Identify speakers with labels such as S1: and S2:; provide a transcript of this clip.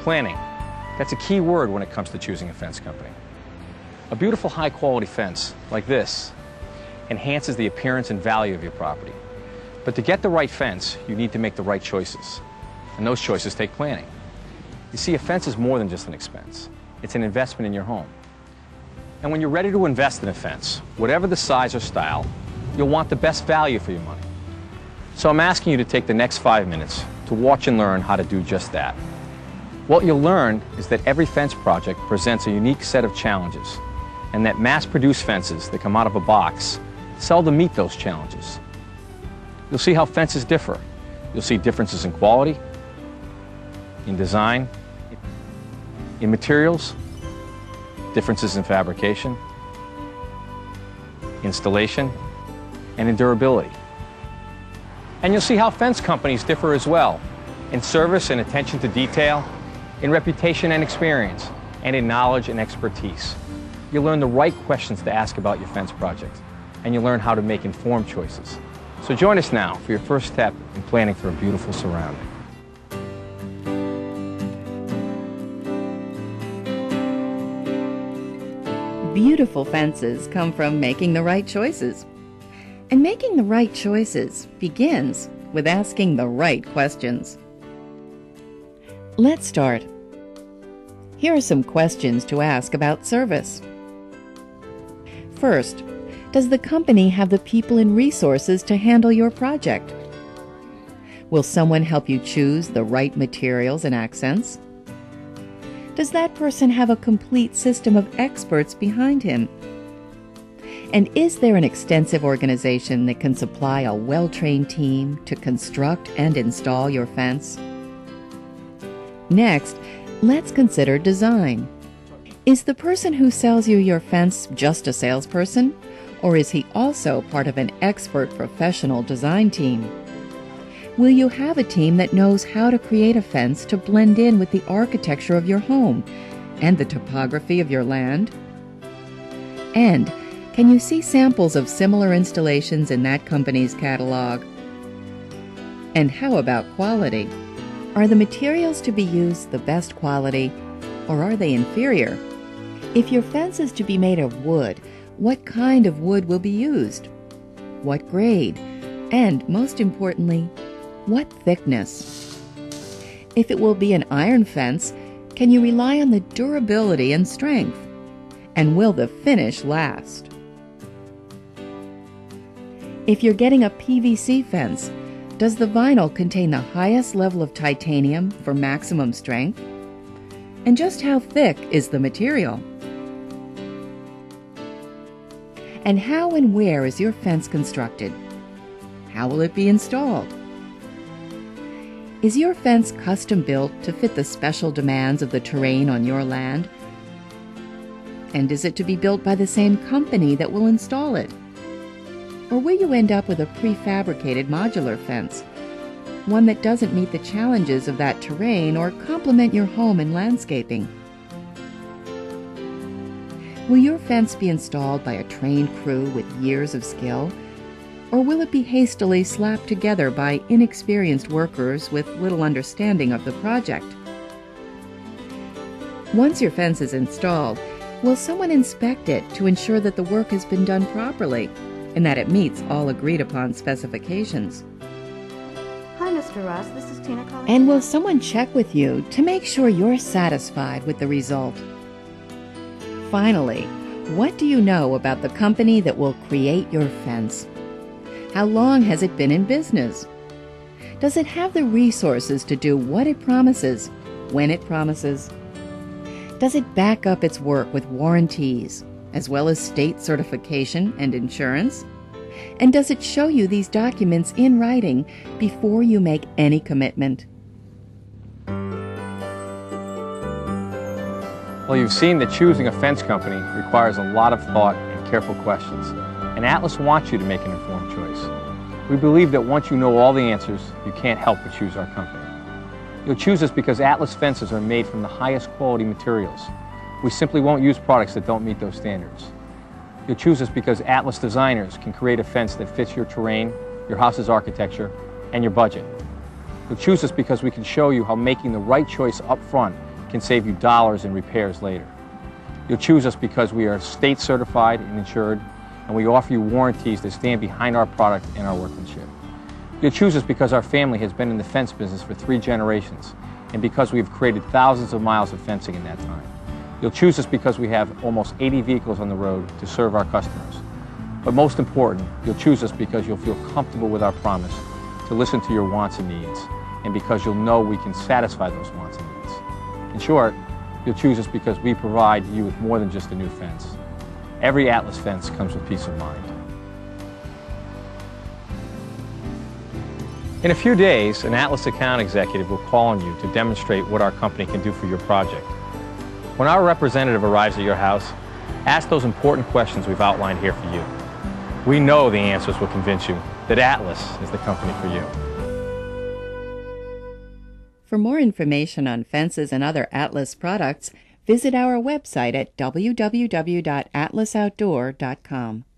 S1: planning. That's a key word when it comes to choosing a fence company. A beautiful high-quality fence, like this, enhances the appearance and value of your property. But to get the right fence, you need to make the right choices. And those choices take planning. You see, a fence is more than just an expense. It's an investment in your home. And when you're ready to invest in a fence, whatever the size or style, you'll want the best value for your money. So I'm asking you to take the next 5 minutes to watch and learn how to do just that. What you'll learn is that every fence project presents a unique set of challenges, and that mass-produced fences that come out of a box seldom meet those challenges. You'll see how fences differ. You'll see differences in quality, in design, in materials, differences in fabrication, installation, and in durability. And you'll see how fence companies differ as well, in service and attention to detail, in reputation and experience, and in knowledge and expertise. You'll learn the right questions to ask about your fence project, and you'll learn how to make informed choices. So join us now for your first step in planning for a beautiful surrounding.
S2: Beautiful fences come from making the right choices. And making the right choices begins with asking the right questions. Let's start. Here are some questions to ask about service. First, does the company have the people and resources to handle your project? Will someone help you choose the right materials and accents? Does that person have a complete system of experts behind him? And is there an extensive organization that can supply a well-trained team to construct and install your fence? Next, let's consider design. Is the person who sells you your fence just a salesperson, or is he also part of an expert professional design team? Will you have a team that knows how to create a fence to blend in with the architecture of your home and the topography of your land? And can you see samples of similar installations in that company's catalog? And how about quality? Are the materials to be used the best quality, or are they inferior? If your fence is to be made of wood, what kind of wood will be used? What grade? And most importantly, what thickness? If it will be an iron fence, can you rely on the durability and strength? And will the finish last? If you're getting a PVC fence, does the vinyl contain the highest level of titanium for maximum strength? And just how thick is the material? And how and where is your fence constructed? How will it be installed? Is your fence custom built to fit the special demands of the terrain on your land? And is it to be built by the same company that will install it? Or will you end up with a prefabricated modular fence, one that doesn't meet the challenges of that terrain or complement your home and landscaping? Will your fence be installed by a trained crew with years of skill, or will it be hastily slapped together by inexperienced workers with little understanding of the project? Once your fence is installed, will someone inspect it to ensure that the work has been done properly and that it meets all agreed-upon specifications?
S3: Hi, Mr. Ross. This is Tina calling.
S2: And will someone check with you to make sure you're satisfied with the result? Finally, what do you know about the company that will create your fence? How long has it been in business? Does it have the resources to do what it promises, when it promises? Does it back up its work with warranties, as well as state certification and insurance? And does it show you these documents in writing before you make any commitment?
S1: Well, you've seen that choosing a fence company requires a lot of thought and careful questions, and Atlas wants you to make an informed choice. We believe that once you know all the answers, you can't help but choose our company. You'll choose us because Atlas fences are made from the highest quality materials. We simply won't use products that don't meet those standards. You'll choose us because Atlas designers can create a fence that fits your terrain, your house's architecture, and your budget. You'll choose us because we can show you how making the right choice up front can save you dollars in repairs later. You'll choose us because we are state certified and insured, and we offer you warranties that stand behind our product and our workmanship. You'll choose us because our family has been in the fence business for 3 generations, and because we've created thousands of miles of fencing in that time. You'll choose us because we have almost 80 vehicles on the road to serve our customers. But most important, you'll choose us because you'll feel comfortable with our promise to listen to your wants and needs, and because you'll know we can satisfy those wants and needs. In short, you'll choose us because we provide you with more than just a new fence. Every Atlas fence comes with peace of mind. In a few days, an Atlas account executive will call on you to demonstrate what our company can do for your project. When our representative arrives at your house, ask those important questions we've outlined here for you. We know the answers will convince you that Atlas is the company for you.
S2: For more information on fences and other Atlas products, visit our website at www.atlasoutdoor.com.